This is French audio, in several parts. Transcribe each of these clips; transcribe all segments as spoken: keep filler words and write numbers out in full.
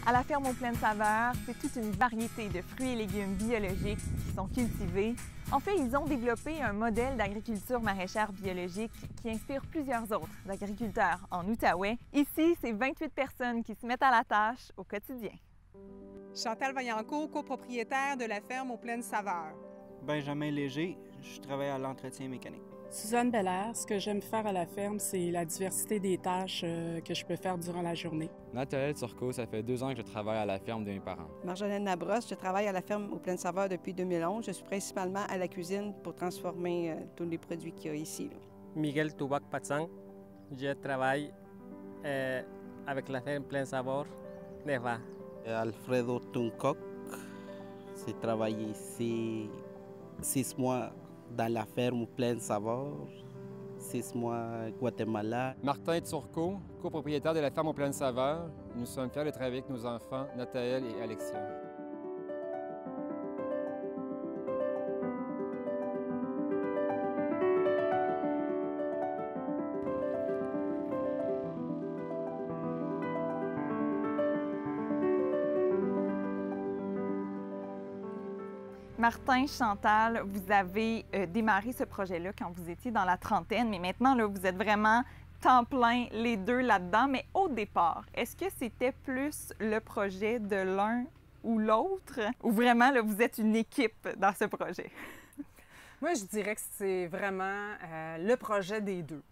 À la ferme aux Plaines Saveurs, c'est toute une variété de fruits et légumes biologiques qui sont cultivés. En fait, ils ont développé un modèle d'agriculture maraîchère biologique qui inspire plusieurs autres agriculteurs en Outaouais. Ici, c'est vingt-huit personnes qui se mettent à la tâche au quotidien. Chantal Vaillancourt, copropriétaire de la ferme aux Plaines Saveurs. Benjamin Léger, je travaille à l'entretien mécanique. Suzanne Belair, ce que j'aime faire à la ferme, c'est la diversité des tâches euh, que je peux faire durant la journée. Nathalie Turcot, ça fait deux ans que je travaille à la ferme de mes parents. Marjolaine Labrosse, je travaille à la ferme aux Plaines Saveurs depuis deux mille onze. Je suis principalement à la cuisine pour transformer euh, tous les produits qu'il y a ici. Là. Miguel Toubac Patsang, je travaille euh, avec la ferme Plaines Saveurs, Neva. Alfredo Tuncock, j'ai travaillé ici six mois dans la ferme Plaines Saveurs, six mois au Guatemala. Martin Turcot, copropriétaire de la ferme aux Plaines Saveurs. Nous sommes fiers de travailler avec nos enfants, Nathaël et Alexia. Martin, Chantal, vous avez euh, démarré ce projet-là quand vous étiez dans la trentaine, mais maintenant, là, vous êtes vraiment temps plein, les deux là-dedans. Mais au départ, est-ce que c'était plus le projet de l'un ou l'autre, ou vraiment, là, vous êtes une équipe dans ce projet? Moi, je dirais que c'est vraiment euh, le projet des deux.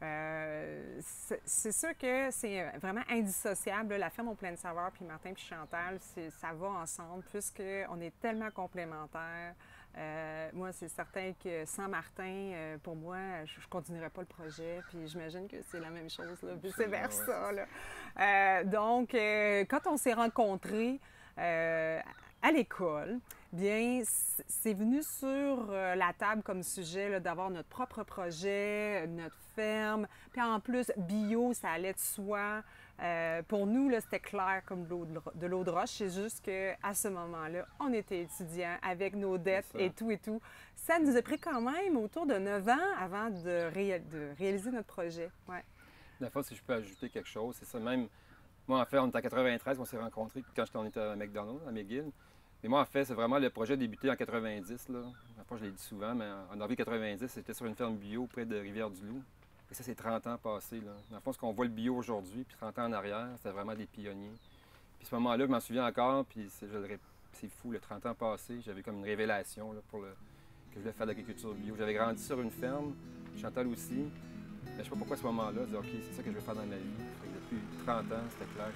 Euh, c'est sûr que c'est vraiment indissociable. La ferme aux Plaines Saveurs, puis Martin puis Chantal, ça va ensemble puisqu'on est tellement complémentaires. Euh, moi, c'est certain que sans Martin, euh, pour moi, je ne continuerais pas le projet. Puis j'imagine que c'est la même chose, vice-versa. Euh, donc, euh, quand on s'est rencontrés euh, à l'école, bien, c'est venu sur la table comme sujet d'avoir notre propre projet, notre ferme. Puis en plus, bio, ça allait de soi. Euh, pour nous, c'était clair comme de l'eau de roche. C'est juste qu'à ce moment-là, on était étudiants avec nos dettes et tout et tout. Ça nous a pris quand même autour de neuf ans avant de, ré de réaliser notre projet. Ouais. La fois, si je peux ajouter quelque chose, c'est ça même. Moi, en fait, on était en quatre-vingt-treize, on s'est rencontrés quand on était à McDonald's, à McGill. Et moi, en fait, c'est vraiment le projet débuté en quatre-vingt-dix. Là. Après, je l'ai dit souvent, mais en avril quatre-vingt-dix, c'était sur une ferme bio près de Rivière-du-Loup. Et ça, c'est trente ans passés. Là. Dans le fond, ce qu'on voit le bio aujourd'hui, puis trente ans en arrière, c'était vraiment des pionniers. Puis ce moment-là, je m'en souviens encore, puis c'est fou, le trente ans passés, j'avais comme une révélation là, pour le, que je voulais faire de l'agriculture bio. J'avais grandi sur une ferme, Chantal aussi. Mais je ne sais pas pourquoi à ce moment-là, je disais, OK, c'est ça que je veux faire dans ma vie. Depuis trente ans, c'était clair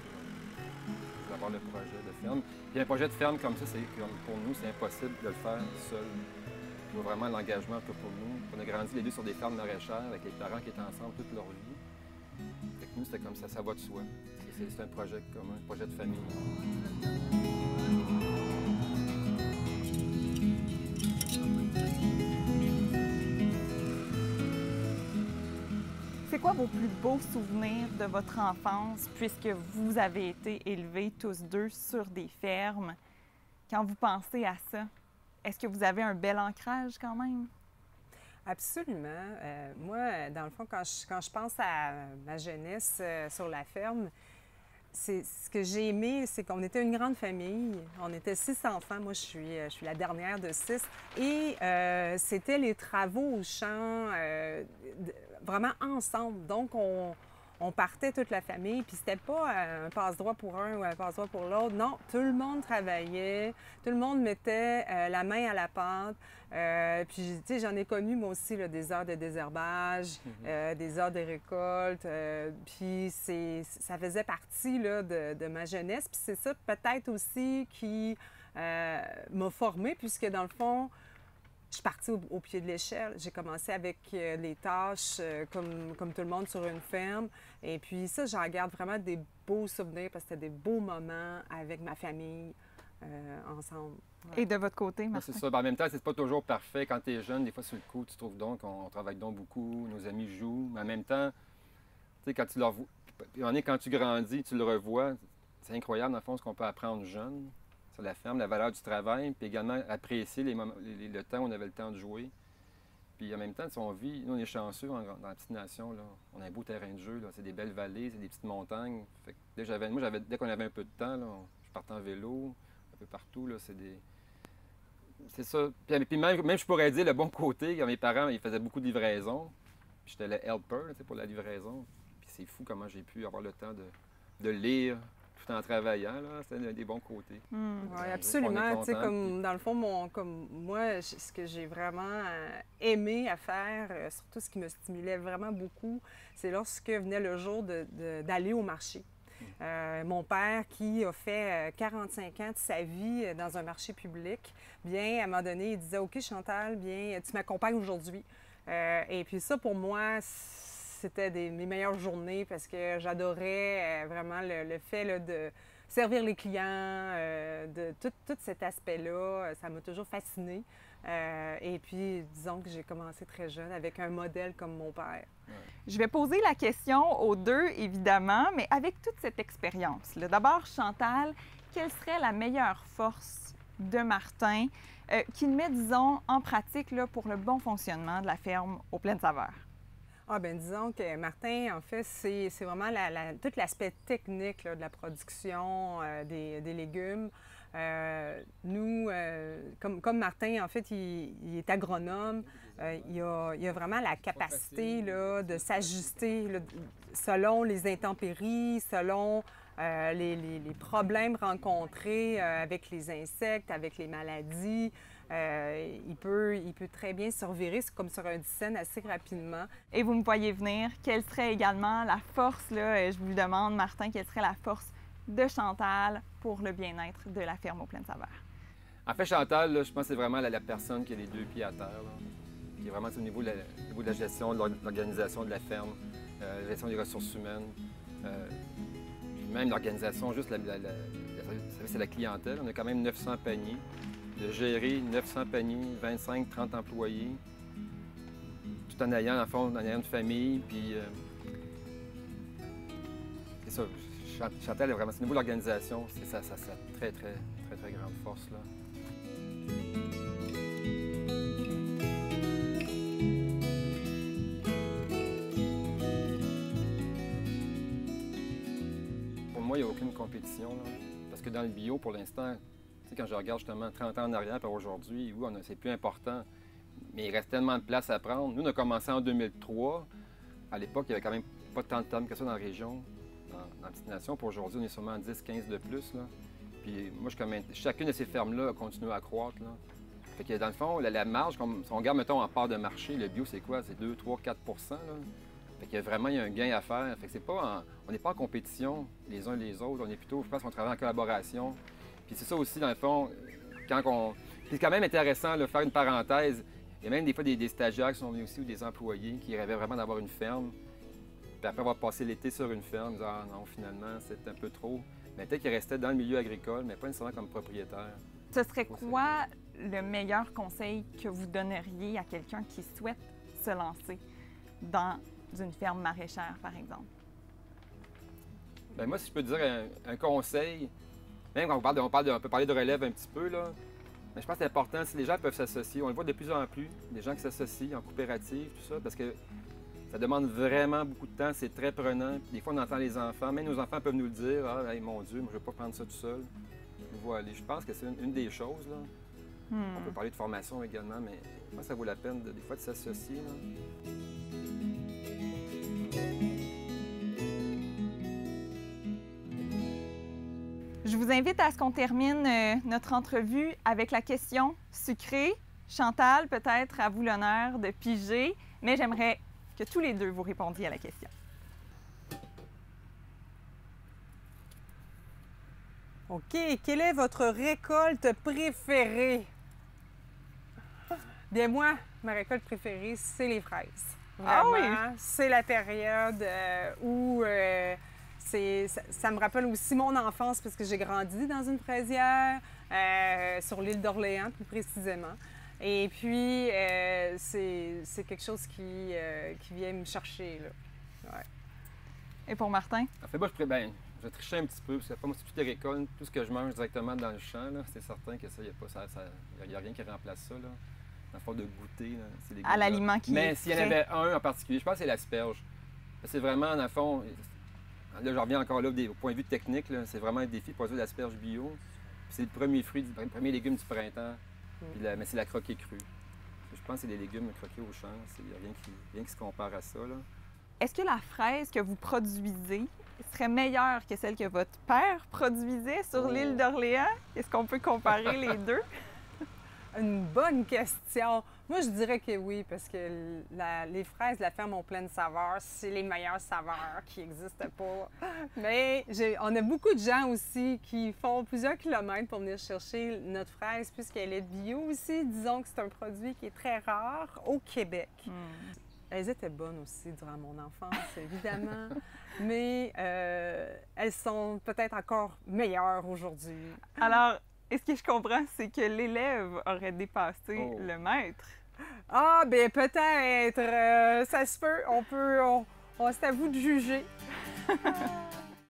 que d'avoir le projet de ferme. Puis un projet de ferme comme ça, c'est pour nous, c'est impossible de le faire seul. Il faut vraiment l'engagement un peu pour nous. On a grandi les deux sur des fermes maraîchères avec les parents qui étaient ensemble toute leur vie. Fait que nous, c'était comme ça, ça va de soi. C'est un projet commun, un projet de famille. C'est quoi vos plus beaux souvenirs de votre enfance, puisque vous avez été élevés tous deux sur des fermes? Quand vous pensez à ça, est-ce que vous avez un bel ancrage quand même? Absolument. Euh, moi, dans le fond, quand je, quand je pense à ma jeunesse euh, sur la ferme, c'est ce que j'ai aimé, c'est qu'on était une grande famille. On était six enfants. Moi, je suis, je suis la dernière de six. Et euh, c'était les travaux au champ, euh, vraiment ensemble. Donc, on, on partait toute la famille. Puis, c'était pas un passe-droit pour un ou un passe-droit pour l'autre. Non, tout le monde travaillait. Tout le monde mettait euh, la main à la pâte. Euh, puis, tu sais, j'en ai connu, moi aussi, là, des heures de désherbage, mm-hmm. euh, des heures de récolte. Euh, puis, ça faisait partie là, de, de ma jeunesse. Puis, c'est ça peut-être aussi qui euh, m'a formée, puisque dans le fond, je suis partie au, au pied de l'échelle. J'ai commencé avec euh, les tâches euh, comme, comme tout le monde sur une ferme. Et puis, ça, j'en garde vraiment des beaux souvenirs parce que c'était des beaux moments avec ma famille. Euh, ensemble. Ouais. Et de votre côté, Martin? C'est ça. Ben, en même temps, c'est pas toujours parfait. Quand tu es jeune, des fois, sur le coup, tu trouves donc qu'on travaille donc beaucoup, nos amis jouent. Mais en même temps, tu sais, quand tu leur vois, quand tu grandis, tu le revois, c'est incroyable, dans le fond, ce qu'on peut apprendre jeune sur la ferme, la valeur du travail, puis également apprécier les moments, les, le temps où on avait le temps de jouer. Puis en même temps, si on vit, nous, on est chanceux dans la petite nation, là. On a un beau terrain de jeu, c'est des belles vallées, c'est des petites montagnes. Fait que dès, moi, dès qu'on avait un peu de temps, là, on, je partais en vélo, un peu partout, là, c'est des... C'est ça. Puis, puis même, même, je pourrais dire le bon côté, quand mes parents, ils faisaient beaucoup de livraisons. Puis j'étais le helper, là, pour la livraison. Puis c'est fou comment j'ai pu avoir le temps de, de lire tout en travaillant, là. C'est un des bons côtés. Mm. Oui, absolument. Tu sais, comme puis... dans le fond, mon, comme moi, ce que j'ai vraiment euh, aimé à faire, euh, surtout ce qui me stimulait vraiment beaucoup, c'est lorsque venait le jour de, de, d'aller au marché. Euh, mon père, qui a fait quarante-cinq ans de sa vie dans un marché public, bien, à un moment donné, il disait « OK, Chantal, bien, tu m'accompagnes aujourd'hui. Euh, » Et puis ça, pour moi, c'était des, mes meilleures journées parce que j'adorais euh, vraiment le, le fait là, de servir les clients, euh, de tout, tout cet aspect-là. Ça m'a toujours fascinée. Euh, et puis, disons que j'ai commencé très jeune avec un modèle comme mon père. Je vais poser la question aux deux, évidemment, mais avec toute cette expérience, d'abord, Chantal, quelle serait la meilleure force de Martin euh, qu'il met, disons, en pratique là, pour le bon fonctionnement de la ferme aux Plaines Saveurs? Ah, bien, disons que Martin, en fait, c'est vraiment la, la, tout l'aspect technique là, de la production euh, des, des légumes. Euh, nous, euh, comme, comme Martin, en fait, il, il est agronome. Euh, il, a, il a vraiment la capacité là, de s'ajuster selon les intempéries, selon euh, les, les, les problèmes rencontrés euh, avec les insectes, avec les maladies. Euh, il, peut, il peut très bien se revirer comme sur un dixaine assez rapidement. Et vous me voyez venir, quelle serait également la force, là, je vous demande, Martin, quelle serait la force de Chantal pour le bien-être de la ferme aux Plaines Saveurs? En fait, Chantal, là, je pense que c'est vraiment la, la personne qui a les deux pieds à terre, là, qui est vraiment au niveau de la, au niveau de la gestion, de l'organisation de la ferme, euh, la gestion des ressources humaines, euh, même l'organisation, juste la, la, la, la service à la clientèle. On a quand même neuf cents paniers. De gérer neuf cents paniers, vingt-cinq à trente employés, tout en ayant, en fond, en ayant une famille, puis... Euh, c'est ça. Chantal est vraiment, au niveau de l'organisation, c'est sa, sa, sa très, très, très, très grande force, là. Pour moi, il n'y a aucune compétition, là, parce que dans le bio, pour l'instant, quand je regarde justement trente ans en arrière par aujourd'hui, oui, c'est plus important, mais il reste tellement de place à prendre. Nous, on a commencé en deux mille trois. À l'époque, il n'y avait quand même pas tant de femmes que ça dans la région, dans, dans la petite nation. Pour aujourd'hui, on est sûrement dix quinze de plus, là. Puis moi, je commande, chacune de ces fermes-là a continué à croître, là. Fait que dans le fond, la, la marge, comme, si on regarde, mettons, en part de marché, le bio, c'est quoi? C'est deux, trois, quatre pour cent, là. Fait qu'il y a vraiment il y a un gain à faire. Fait que c'est pas en, on n'est pas en compétition les uns les autres. On est plutôt, je pense qu'on travaille en collaboration. Puis c'est ça aussi, dans le fond, quand on... Puis c'est quand même intéressant, de faire une parenthèse. Il y a même des fois des, des stagiaires qui sont venus aussi ou des employés qui rêvaient vraiment d'avoir une ferme. Puis après avoir passé l'été sur une ferme, ils disaient « Ah non, finalement, c'est un peu trop ». Mais peut-être qu'ils restaient dans le milieu agricole, mais pas nécessairement comme propriétaire. Ce serait quoi le meilleur conseil que vous donneriez à quelqu'un qui souhaite se lancer dans une ferme maraîchère, par exemple? Bien, moi, si je peux dire un, un conseil, même quand on, parle de, on, parle de, on peut parler de relève un petit peu, là, mais je pense que c'est important, si les gens peuvent s'associer, on le voit de plus en plus, des gens qui s'associent en coopérative, tout ça, parce que ça demande vraiment beaucoup de temps, c'est très prenant. Puis des fois, on entend les enfants, même nos enfants peuvent nous le dire, « Ah, hey, mon Dieu, moi, je ne vais pas prendre ça tout seul. » Voilà, je pense que c'est une, une des choses, là. Hmm. On peut parler de formation également, mais je pense que ça vaut la peine, de, des fois, de s'associer, là. Je vous invite à ce qu'on termine euh, notre entrevue avec la question sucrée. Chantal, peut-être à vous l'honneur de piger, mais j'aimerais que tous les deux vous répondiez à la question. OK. Quelle est votre récolte préférée? Bien, moi, ma récolte préférée, c'est les fraises. Vraiment, ah oui? C'est la période euh, où... Euh, Ça, ça me rappelle aussi mon enfance parce que j'ai grandi dans une fraisière, euh, sur l'île d'Orléans plus précisément. Et puis, euh, c'est quelque chose qui, euh, qui vient me chercher, là. Ouais. Et pour Martin? En fait, moi, je, ben, je vais tricher un petit peu parce que moi, c'est toutes les récoltes, tout ce que je mange directement dans le champ, c'est certain que ça, il n'y a, a, a rien qui remplace ça, là. Dans le fond de goûter, c'est des à l'aliment qui Mais s'il y en avait un en particulier, je pense que c'est l'asperge. C'est vraiment, dans le fond, Là, je reviens encore là des- au point de vue technique. là, C'est vraiment un défi de produire de l'asperge bio. C'est le premier fruit, du- le premier légume du printemps. Puis la- mais c'est la croquée crue. Je pense que c'est des légumes croqués au champ. Il n'y a rien qui, rien qui se compare à ça. Là. Est-ce que la fraise que vous produisez serait meilleure que celle que votre père produisait sur Oh. l'île d'Orléans? Est-ce qu'on peut comparer les deux? Une bonne question. Moi, je dirais que oui, parce que la- les fraises de la ferme aux pleines saveurs, c'est les meilleures saveurs qui n'existent pas. Mais j'ai- on a beaucoup de gens aussi qui font plusieurs kilomètres pour venir chercher notre fraise, puisqu'elle est bio aussi. Disons que c'est un produit qui est très rare au Québec. Hmm. Elles étaient bonnes aussi durant mon enfance, évidemment, mais euh, elles sont peut-être encore meilleures aujourd'hui. Alors, est-ce que je comprends, c'est que l'élève aurait dépassé Oh. le maître? Ah, ben peut-être, euh, ça se peut, on peut, on, on- c'est à vous de juger.